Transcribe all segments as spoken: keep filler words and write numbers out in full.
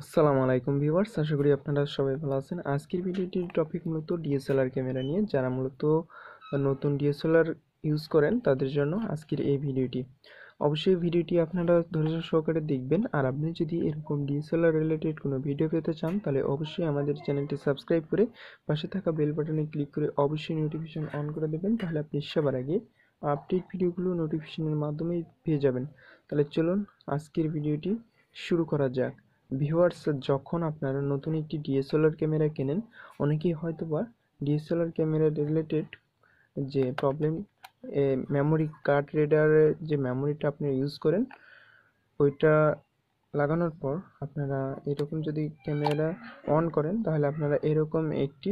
আসসালামু আলাইকুম ভিউয়ার্স, আশা করি আপনারা সবাই ভালো আছেন। আজকের ভিডিওটির টপিক মূলত ডিএসএলআর ক্যামেরা নিয়ে। যারা মূলত নতুন ডিএসএলআর ইউজ করেন তাদের জন্য আজকের এই ভিডিওটি। অবশ্যই ভিডিওটি আপনারা ধৈর্য সহকারে দেখবেন। আর আপনি যদি এরকম ডিএসএলআর রিলেটেড কোনো ভিডিও পেতে চান তাহলে অবশ্যই আমাদের চ্যানেলটি সাবস্ক্রাইব করে পাশে থাকা বেল বাটনে ক্লিক করে অবশ্যই নোটিফিকেশন অন করে দেবেন। তাহলে আপনি সবার আগে আপডেট ভিডিওগুলো নোটিফিকেশনের মাধ্যমেই পেয়ে যাবেন। তাহলে চলুন আজকের ভিডিওটি শুরু করা যাক। ভিউয়ার্স, যখন আপনারা নতুন একটি ডিএসএলআর ক্যামেরা কেনেন, অনেকেই হয়তো বা ডিএসএলআর ক্যামেরা রিলেটেড যে প্রবলেম, মেমোরি কার্ড রিডারের যে মেমোরিটা আপনি ইউজ করেন ওইটা লাগানোর পর আপনারা এরকম যদি ক্যামেরা অন করেন তাহলে আপনারা এরকম একটি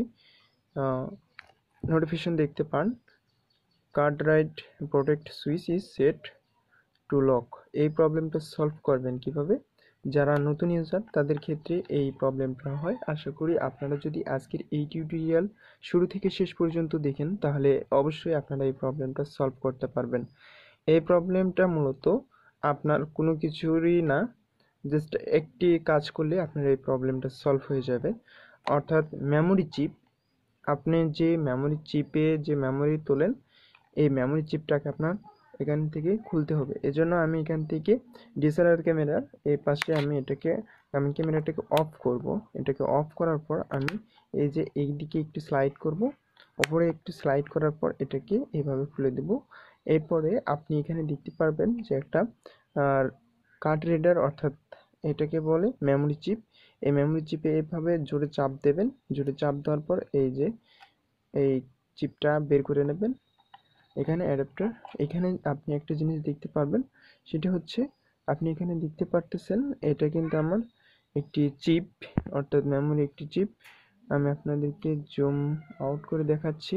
নোটিফিকেশন দেখতে পান, card write protect switch is set to lock. এই প্রবলেমটা সলভ করবেন কিভাবে? যারা নতুন ইউজার তাদের ক্ষেত্রে এই প্রবলেমটা হয়। আশা করি আপনারা যদি আজকের এই টিউটোরিয়াল শুরু থেকে শেষ পর্যন্ত দেখেন তাহলে অবশ্যই আপনারা এই প্রবলেমটা সলভ করতে পারবেন। এই প্রবলেমটা মূলত আপনার কোনো কিছুরই না, জাস্ট একটি কাজ করলে আপনার এই প্রবলেমটা সলভ হয়ে যাবে। অর্থাৎ মেমোরি চিপ, আপনি যে মেমোরি চিপে যে মেমোরি তোলেন এই মেমোরি চিপটাকে আপনার এখান থেকে খুলতে হবে। এজন্য আমি এখান থেকে ডিএসএলআর ক্যামেরার এই পাশে আমি এটাকে আমি ক্যামেরাটাকে অফ করব। এটাকে অফ করার পর আমি এই যে এই দিকে একটু স্লাইড করব, ওপরে একটু স্লাইড করার পর এটাকে এইভাবে খুলে দেব। এরপরে আপনি এখানে দেখতে পারবেন যে একটা কার্ড রিডার, অর্থাৎ এটাকে বলে মেমোরি চিপ। এই মেমোরি চিপে এইভাবে জোরে চাপ দেবেন। জোরে চাপ দেওয়ার পর এই যে এই চিপটা বের করে নেবেন। এখানে অ্যাডাপ্টার, এখানে আপনি একটা জিনিস দেখতে পারবেন, সেটা হচ্ছে আপনি এখানে দেখতে পারতেছেন এটা কিন্তু আমার একটি চিপ, অর্থাৎ মেমোরি একটি চিপ। আমি আপনাদেরকে জুম আউট করে দেখাচ্ছি,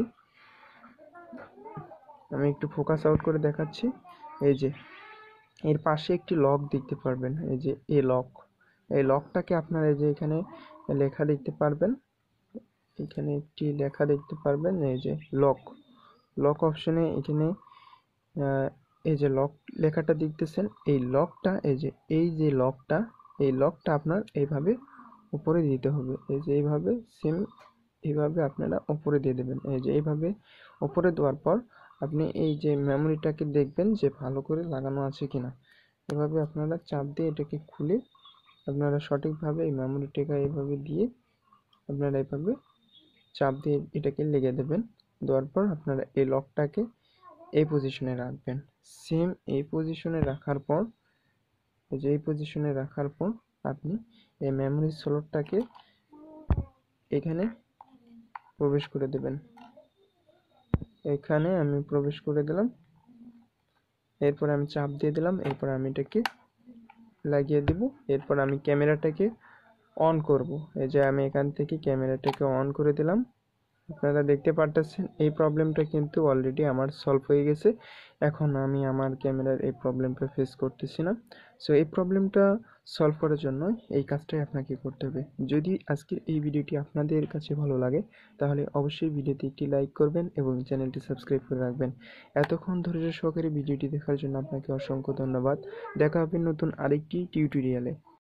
আমি একটু ফোকাস আউট করে দেখাচ্ছি। এই যে এর পাশে একটি লক দেখতে পারবেন, এই যে এ লক। এই লকটাকে আপনারা এই যে এখানে লেখা দেখতে পারবেন, এখানে একটি লেখা দেখতে পারবেন, এই যে লক লক অপশনে এখানে এই যে লক লেখাটা দেখতেছেন, এই লকটা এই যে এই যে লকটা এই লকটা আপনার এইভাবে উপরে দিতে হবে। এই যে এইভাবে সেম এইভাবে আপনারা উপরে দিয়ে দেবেন। এই যে এইভাবে উপরে দেওয়ার পর আপনি এই যে মেমোরিটাকে দেখবেন যে ভালো করে লাগানো আছে কিনা। এভাবে আপনারা চাপ দিয়ে এটাকে খুলে আপনারা সঠিকভাবে এই মেমোরিটাকে এইভাবে দিয়ে আপনারা এইভাবে চাপ দিয়ে এটাকে লেগে দেবেন। দেওয়ার পর আপনারা এই লকটাকে এই পজিশনে রাখবেন। সেম এই পজিশনে রাখার পর এই যে এই পজিশনে রাখার পর আপনি এই মেমোরি স্লটটাকে এখানে প্রবেশ করে দেবেন। এখানে আমি প্রবেশ করে দিলাম, এরপর আমি চাপ দিয়ে দিলাম, এরপর আমি এটাকে লাগিয়ে দেব। এরপর আমি ক্যামেরাটাকে অন করব। এই যে আমি এখান থেকে ক্যামেরাটাকে অন করে দিলাম। আপনারা দেখতে পারতেছেন এই প্রবলেমটা কিন্তু অলরেডি আমার সলভ হয়ে গেছে। এখন আমি আমার ক্যামেরার এই প্রবলেমটা ফেস করতেছি না। সো এই প্রবলেমটা সলভ করার জন্য এই কাজটাই আপনাকে করতে হবে। যদি আজকের এই ভিডিওটি আপনাদের কাছে ভালো লাগে তাহলে অবশ্যই ভিডিওতে একটি লাইক করবেন এবং চ্যানেলটি সাবস্ক্রাইব করে রাখবেন। এতক্ষণ ধৈর্য সহকারে ভিডিওটি দেখার জন্য আপনাকে অসংখ্য ধন্যবাদ। দেখা হবে নতুন আরেকটি টিউটোরিয়ালে।